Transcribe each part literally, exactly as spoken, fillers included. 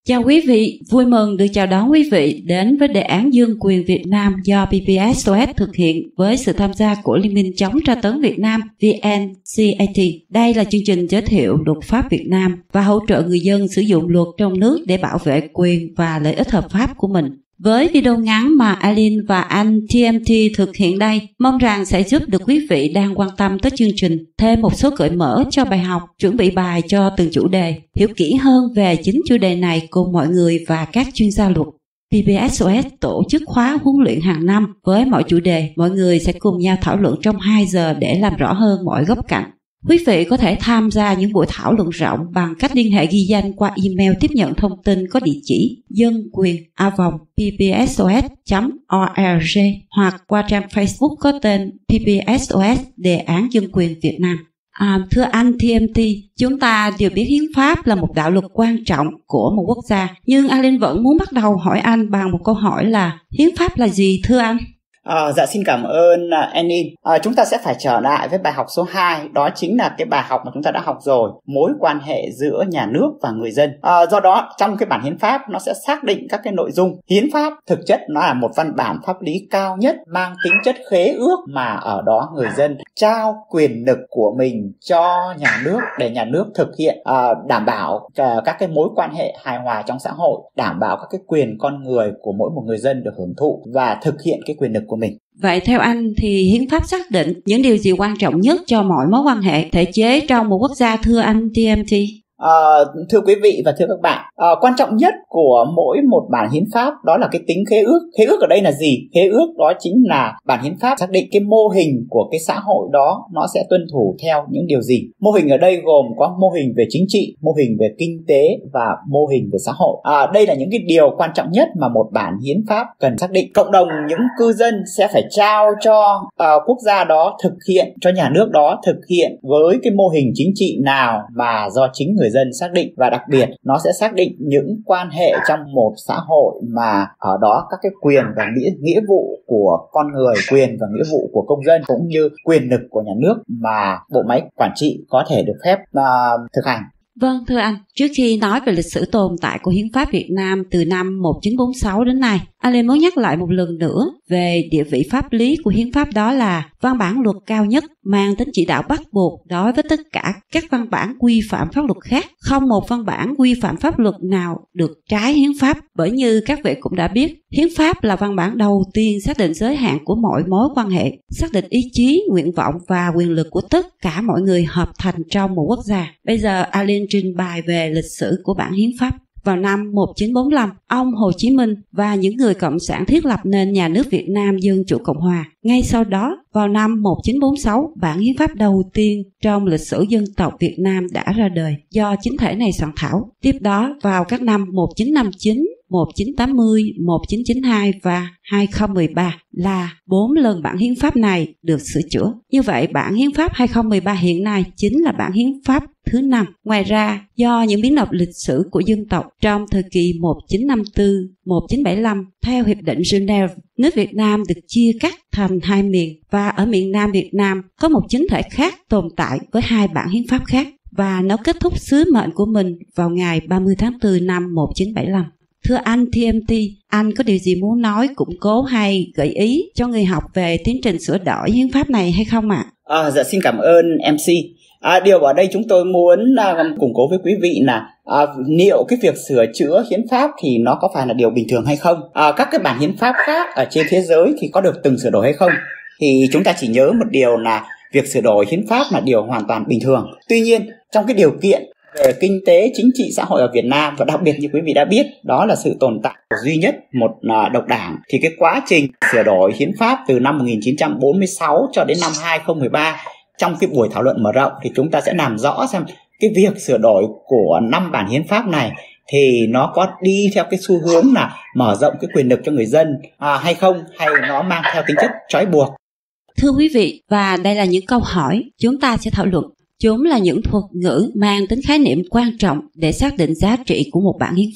Chào quý vị, vui mừng được chào đón quý vị đến với đề án dân quyền Việt Nam do pê pê ét o ét thực hiện với sự tham gia của Liên minh chống tra tấn Việt Nam vê en xê a tê. Đây là chương trình giới thiệu luật pháp Việt Nam và hỗ trợ người dân sử dụng luật trong nước để bảo vệ quyền và lợi ích hợp pháp của mình. Với video ngắn mà Alin và anh tê em tê thực hiện đây, mong rằng sẽ giúp được quý vị đang quan tâm tới chương trình thêm một số gợi mở cho bài học, chuẩn bị bài cho từng chủ đề, hiểu kỹ hơn về chính chủ đề này cùng mọi người và các chuyên gia luật. pê pê ét o ét tổ chức khóa huấn luyện hàng năm với mọi chủ đề, mọi người sẽ cùng nhau thảo luận trong hai giờ để làm rõ hơn mọi góc cạnh. Quý vị có thể tham gia những buổi thảo luận rộng bằng cách liên hệ ghi danh qua email tiếp nhận thông tin có địa chỉ dân quyền a vòng pê pê ét o ét chấm org hoặc qua trang Facebook có tên pê pê ét o ét Đề án Dân quyền Việt Nam. À, thưa anh tê em tê, chúng ta đều biết hiến pháp là một đạo luật quan trọng của một quốc gia, nhưng Alin vẫn muốn bắt đầu hỏi anh bằng một câu hỏi là hiến pháp là gì thưa anh? À, dạ xin cảm ơn uh, Annie. À, chúng ta sẽ phải trở lại với bài học số hai, đó chính là cái bài học mà chúng ta đã học rồi, mối quan hệ giữa nhà nước và người dân. À, do đó trong cái bản hiến pháp nó sẽ xác định các cái nội dung. Hiến pháp thực chất nó là một văn bản pháp lý cao nhất mang tính chất khế ước, mà ở đó người dân trao quyền lực của mình cho nhà nước để nhà nước thực hiện uh, đảm bảo uh, các cái mối quan hệ hài hòa trong xã hội, đảm bảo các cái quyền con người của mỗi một người dân được hưởng thụ và thực hiện cái quyền lực của mình. Vậy theo anh thì hiến pháp xác định những điều gì quan trọng nhất cho mọi mối quan hệ thể chế trong một quốc gia thưa anh tê em tê? À, thưa quý vị và thưa các bạn, à, quan trọng nhất của mỗi một bản hiến pháp đó là cái tính khế ước. Khế ước ở đây là gì? Khế ước đó chính là bản hiến pháp xác định cái mô hình của cái xã hội đó nó sẽ tuân thủ theo những điều gì. Mô hình ở đây gồm có mô hình về chính trị, mô hình về kinh tế và mô hình về xã hội. À, đây là những cái điều quan trọng nhất mà một bản hiến pháp cần xác định. Cộng đồng những cư dân sẽ phải trao cho uh, quốc gia đó thực hiện, cho nhà nước đó thực hiện với cái mô hình chính trị nào mà do chính người dân xác định, và đặc biệt nó sẽ xác định những quan hệ trong một xã hội mà ở đó các cái quyền và nghĩa, nghĩa vụ của con người, quyền và nghĩa vụ của công dân cũng như quyền lực của nhà nước mà bộ máy quản trị có thể được phép uh, thực hành. Vâng thưa anh, trước khi nói về lịch sử tồn tại của hiến pháp Việt Nam từ năm một nghìn chín trăm bốn mươi sáu đến nay, Alin muốn nhắc lại một lần nữa về địa vị pháp lý của hiến pháp, đó là văn bản luật cao nhất mang tính chỉ đạo bắt buộc đối với tất cả các văn bản quy phạm pháp luật khác. Không một văn bản quy phạm pháp luật nào được trái hiến pháp, bởi như các vị cũng đã biết, hiến pháp là văn bản đầu tiên xác định giới hạn của mọi mối quan hệ, xác định ý chí, nguyện vọng và quyền lực của tất cả mọi người hợp thành trong một quốc gia. Bây giờ Alin trình bày về lịch sử của bản hiến pháp. Vào năm một nghìn chín trăm bốn mươi lăm, ông Hồ Chí Minh và những người cộng sản thiết lập nên nhà nước Việt Nam Dân Chủ Cộng Hòa. Ngay sau đó, vào năm một nghìn chín trăm bốn mươi sáu, bản hiến pháp đầu tiên trong lịch sử dân tộc Việt Nam đã ra đời do chính thể này soạn thảo. Tiếp đó, vào các năm một nghìn chín trăm năm mươi chín, một nghìn chín trăm tám mươi, một nghìn chín trăm chín mươi hai và hai nghìn không trăm mười ba là bốn lần bản hiến pháp này được sửa chữa. Như vậy, bản hiến pháp hai nghìn không trăm mười ba hiện nay chính là bản hiến pháp thứ năm. Ngoài ra, do những biến động lịch sử của dân tộc trong thời kỳ một nghìn chín trăm năm mươi tư, một nghìn chín trăm bảy mươi lăm, theo Hiệp định Geneva, nước Việt Nam được chia cắt thành hai miền, và ở miền Nam Việt Nam có một chính thể khác tồn tại với hai bản hiến pháp khác, và nó kết thúc sứ mệnh của mình vào ngày ba mươi tháng tư năm một nghìn chín trăm bảy mươi lăm. Thưa anh tê em tê, anh có điều gì muốn nói, củng cố hay gợi ý cho người học về tiến trình sửa đổi hiến pháp này hay không ạ? À? À, dạ xin cảm ơn em xê. À, điều ở đây chúng tôi muốn uh, củng cố với quý vị là uh, liệu cái việc sửa chữa hiến pháp thì nó có phải là điều bình thường hay không? Uh, các cái bản hiến pháp khác ở trên thế giới thì có được từng sửa đổi hay không? Thì chúng ta chỉ nhớ một điều là việc sửa đổi hiến pháp là điều hoàn toàn bình thường. Tuy nhiên, trong cái điều kiện về kinh tế, chính trị, xã hội ở Việt Nam, và đặc biệt như quý vị đã biết, đó là sự tồn tại duy nhất một uh, độc đảng, thì cái quá trình sửa đổi hiến pháp từ năm một nghìn chín trăm bốn mươi sáu cho đến năm hai nghìn không trăm mười ba, trong cái buổi thảo luận mở rộng thì chúng ta sẽ làm rõ xem cái việc sửa đổi của năm bản hiến pháp này thì nó có đi theo cái xu hướng là mở rộng cái quyền lực cho người dân à, hay không, hay nó mang theo tính chất trói buộc. Thưa quý vị, và đây là những câu hỏi chúng ta sẽ thảo luận. Chúng là những thuật ngữ mang tính khái niệm quan trọng để xác định giá trị của một bản hiến pháp.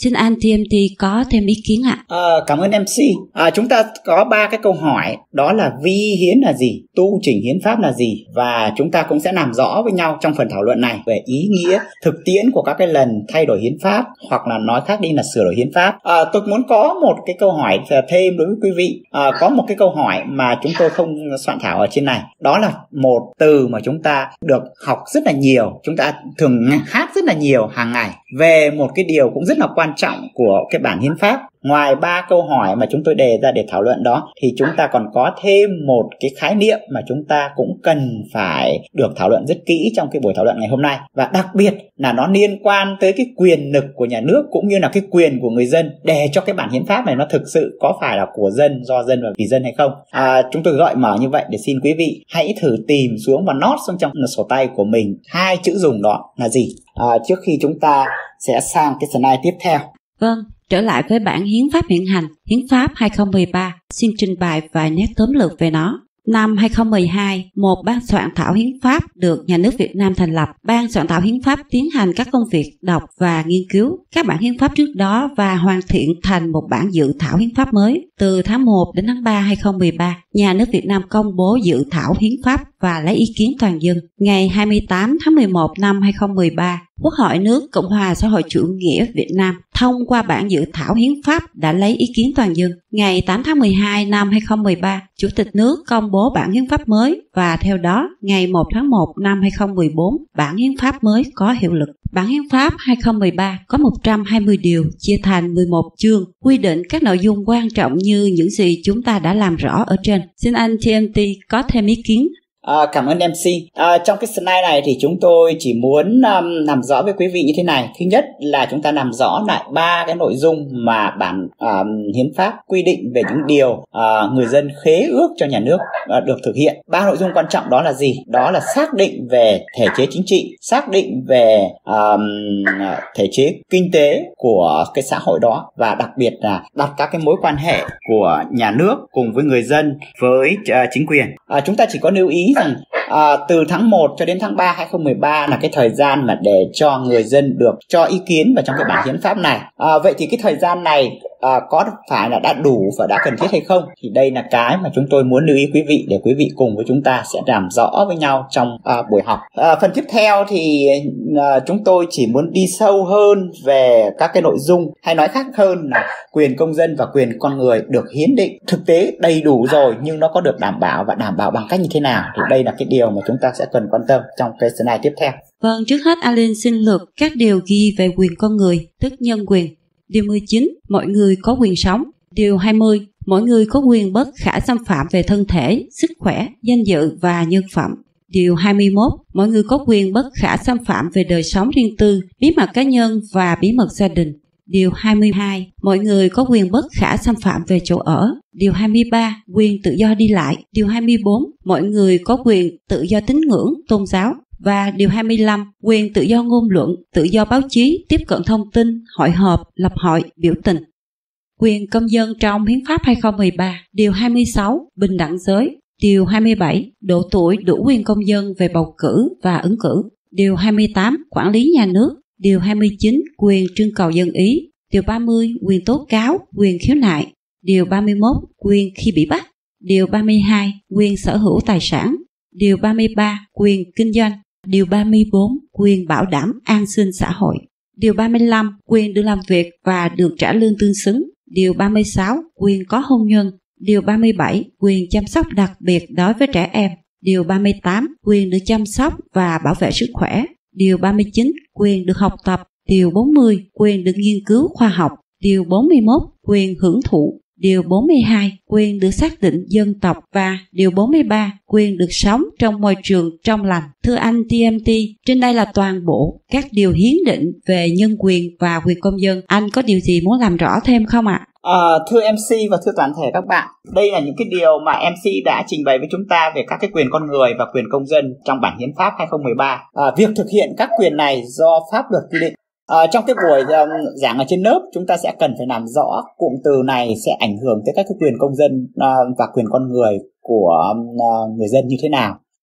Xin anh tê em tê có thêm ý kiến ạ. À, cảm ơn em xê. À, chúng ta có ba cái câu hỏi, đó là vi hiến là gì, tu chỉnh hiến pháp là gì, và chúng ta cũng sẽ làm rõ với nhau trong phần thảo luận này về ý nghĩa thực tiễn của các cái lần thay đổi hiến pháp, hoặc là nói khác đi là sửa đổi hiến pháp. À, tôi muốn có một cái câu hỏi thêm đối với quý vị. À, có một cái câu hỏi mà chúng tôi không soạn thảo ở trên này, đó là một từ mà chúng ta được học rất là nhiều, chúng ta thường hát rất là nhiều hàng ngày về một cái điều cũng rất là quan trọng của cái bản hiến pháp. Ngoài ba câu hỏi mà chúng tôi đề ra để thảo luận đó, thì chúng ta còn có thêm một cái khái niệm mà chúng ta cũng cần phải được thảo luận rất kỹ trong cái buổi thảo luận ngày hôm nay, và đặc biệt là nó liên quan tới cái quyền lực của nhà nước cũng như là cái quyền của người dân, để cho cái bản hiến pháp này nó thực sự có phải là của dân, do dân và vì dân hay không. À, chúng tôi gợi mở như vậy để xin quý vị hãy thử tìm xuống và note xuống trong sổ tay của mình hai chữ dùng đó là gì, à, trước khi chúng ta sẽ sang cái slide tiếp theo. Vâng, trở lại với bản hiến pháp hiện hành, hiến pháp hai không một ba, xin trình bày vài nét tóm lược về nó. Năm hai không một hai, một ban soạn thảo hiến pháp được nhà nước Việt Nam thành lập. Ban soạn thảo hiến pháp tiến hành các công việc đọc và nghiên cứu các bản hiến pháp trước đó và hoàn thiện thành một bản dự thảo hiến pháp mới. Từ tháng một đến tháng ba hai không một ba, nhà nước Việt Nam công bố dự thảo hiến pháp và lấy ý kiến toàn dân. Ngày hai mươi tám tháng mười một năm hai không một ba, Quốc hội nước Cộng hòa xã hội chủ nghĩa Việt Nam thông qua bản dự thảo hiến pháp đã lấy ý kiến toàn dân. Ngày tám tháng mười hai năm hai không một ba, Chủ tịch nước công bố bản hiến pháp mới, và theo đó, ngày một tháng một năm hai không một bốn, bản hiến pháp mới có hiệu lực. Bản hiến pháp hai không một ba có một trăm hai mươi điều, chia thành mười một chương, quy định các nội dung quan trọng như những gì chúng ta đã làm rõ ở trên. Xin anh tê em tê có thêm ý kiến. À, cảm ơn em xê. À, trong cái slide này thì chúng tôi chỉ muốn um, làm rõ với quý vị như thế này. Thứ nhất là chúng ta làm rõ lại ba cái nội dung mà bản um, hiến pháp quy định về những điều uh, người dân khế ước cho nhà nước uh, được thực hiện. Ba nội dung quan trọng đó là gì? Đó là xác định về thể chế chính trị, xác định về um, thể chế kinh tế của cái xã hội đó, và đặc biệt là đặt các cái mối quan hệ của nhà nước cùng với người dân với uh, chính quyền. Uh, chúng ta chỉ có lưu ý rằng à, từ tháng một cho đến tháng ba hai không một ba là cái thời gian mà để cho người dân được cho ý kiến vào trong cái bản hiến pháp này. À, vậy thì cái thời gian này à, có phải là đã đủ và đã cần thiết hay không? Thì đây là cái mà chúng tôi muốn lưu ý quý vị, để quý vị cùng với chúng ta sẽ làm rõ với nhau trong à, buổi học. À, phần tiếp theo thì à, chúng tôi chỉ muốn đi sâu hơn về các cái nội dung, hay nói khác hơn là quyền công dân và quyền con người được hiến định thực tế đầy đủ rồi, nhưng nó có được đảm bảo, và đảm bảo bằng cách như thế nào, thì đây là cái điều mà chúng ta sẽ cần quan tâm trong cái slide tiếp theo. Vâng, trước hết Alin xin lược các điều ghi về quyền con người, tức nhân quyền. Điều mười chín, mọi người có quyền sống. Điều hai mươi, mỗi người có quyền bất khả xâm phạm về thân thể, sức khỏe, danh dự và nhân phẩm. Điều hai mươi mốt, mọi người có quyền bất khả xâm phạm về đời sống riêng tư, bí mật cá nhân và bí mật gia đình. Điều hai mươi hai, mọi người có quyền bất khả xâm phạm về chỗ ở. Điều hai mươi ba, quyền tự do đi lại. Điều hai mươi bốn, mọi người có quyền tự do tín ngưỡng, tôn giáo. Và điều hai mươi lăm, quyền tự do ngôn luận, tự do báo chí, tiếp cận thông tin, hội họp, lập hội, biểu tình. Quyền công dân trong hiến pháp hai không một ba. Điều hai mươi sáu, bình đẳng giới. Điều hai mươi bảy, độ tuổi đủ quyền công dân về bầu cử và ứng cử. Điều hai mươi tám, quản lý nhà nước. Điều hai mươi chín, quyền trưng cầu dân ý. Điều ba mươi, quyền tố cáo, quyền khiếu nại. Điều ba mươi mốt, quyền khi bị bắt. Điều ba mươi hai, quyền sở hữu tài sản. Điều ba mươi ba, quyền kinh doanh. Điều ba mươi bốn, quyền bảo đảm an sinh xã hội. Điều ba mươi lăm, quyền được làm việc và được trả lương tương xứng. Điều ba mươi sáu, quyền có hôn nhân. Điều ba mươi bảy, quyền chăm sóc đặc biệt đối với trẻ em. Điều ba mươi tám, quyền được chăm sóc và bảo vệ sức khỏe. Điều ba mươi chín, quyền được học tập. Điều bốn mươi, quyền được nghiên cứu khoa học. Điều bốn mươi mốt, quyền hưởng thụ. Điều bốn mươi hai, quyền được xác định dân tộc. Và điều bốn mươi ba, quyền được sống trong môi trường trong lành. Thưa anh tê em tê, trên đây là toàn bộ các điều hiến định về nhân quyền và quyền công dân. Anh có điều gì muốn làm rõ thêm không ạ? À, thưa em xê và thưa toàn thể các bạn, đây là những cái điều mà em xê đã trình bày với chúng ta về các cái quyền con người và quyền công dân trong bản hiến pháp hai không một ba. À, việc thực hiện các quyền này do pháp luật quy định. À, trong cái buổi um, giảng ở trên lớp, chúng ta sẽ cần phải làm rõ cụm từ này sẽ ảnh hưởng tới các cái quyền công dân uh, và quyền con người của uh, người dân như thế nào.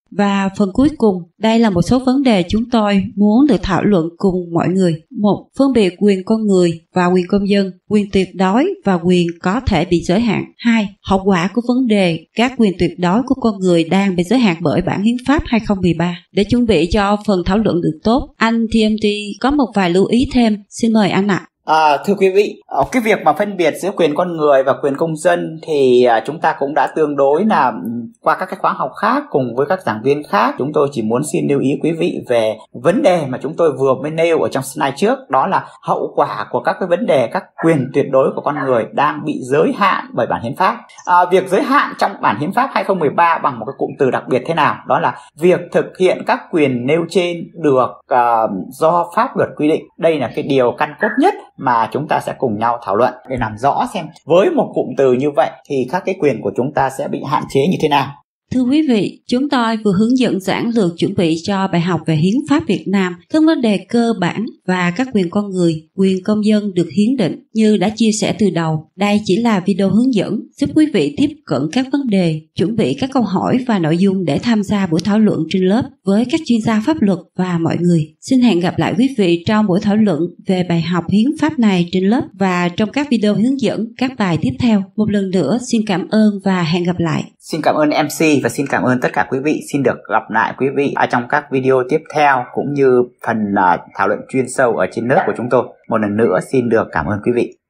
Và phần cuối cùng, đây là một số vấn đề chúng tôi muốn được thảo luận cùng mọi người. Một, phân biệt quyền con người và quyền công dân, quyền tuyệt đối và quyền có thể bị giới hạn. Hai, hậu quả của vấn đề các quyền tuyệt đối của con người đang bị giới hạn bởi bản hiến pháp hai không một ba. Để chuẩn bị cho phần thảo luận được tốt, anh tê em tê có một vài lưu ý thêm. Xin mời anh ạ. À, thưa quý vị, cái việc mà phân biệt giữa quyền con người và quyền công dân thì chúng ta cũng đã tương đối là qua các cái khóa học khác cùng với các giảng viên khác. Chúng tôi chỉ muốn xin lưu ý quý vị về vấn đề mà chúng tôi vừa mới nêu ở trong slide trước, đó là hậu quả của các cái vấn đề các quyền tuyệt đối của con người đang bị giới hạn bởi bản hiến pháp. À, việc giới hạn trong bản hiến pháp hai không một ba bằng một cái cụm từ đặc biệt thế nào? Đó là việc thực hiện các quyền nêu trên được uh, do pháp luật quy định. Đây là cái điều căn cốt nhất mà chúng ta sẽ cùng nhau thảo luận để làm rõ xem với một cụm từ như vậy thì các cái quyền của chúng ta sẽ bị hạn chế như thế nào. Thưa quý vị, chúng tôi vừa hướng dẫn giản lược chuẩn bị cho bài học về hiến pháp Việt Nam, các vấn đề cơ bản và các quyền con người, quyền công dân được hiến định. Như đã chia sẻ từ đầu, đây chỉ là video hướng dẫn giúp quý vị tiếp cận các vấn đề, chuẩn bị các câu hỏi và nội dung để tham gia buổi thảo luận trên lớp với các chuyên gia pháp luật và mọi người. Xin hẹn gặp lại quý vị trong buổi thảo luận về bài học hiến pháp này trên lớp và trong các video hướng dẫn các bài tiếp theo. Một lần nữa xin cảm ơn và hẹn gặp lại. Xin cảm ơn em xê và xin cảm ơn tất cả quý vị. Xin được gặp lại quý vị ở trong các video tiếp theo cũng như phần uh, thảo luận chuyên sâu ở trên lớp của chúng tôi. Một lần nữa xin được cảm ơn quý vị.